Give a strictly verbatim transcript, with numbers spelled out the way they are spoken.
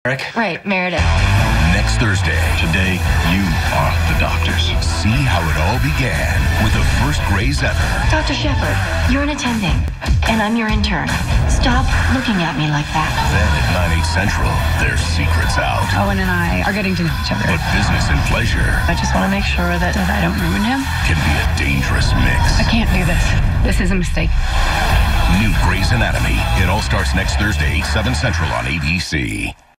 Eric? Right, Meredith. Next Thursday. Today, you are the doctors. See how it all began with the first Grey's ever. Doctor Shepard, you're an attending, and I'm your intern. Stop looking at me like that. Then at nine, eight Central, their secret's out. Owen and I are getting to know each other. But business and pleasure I just want to make sure that, that I don't ruin him. can be a dangerous mix. I can't do this. This is a mistake. New Grey's Anatomy. It all starts next Thursday, seven Central on A B C.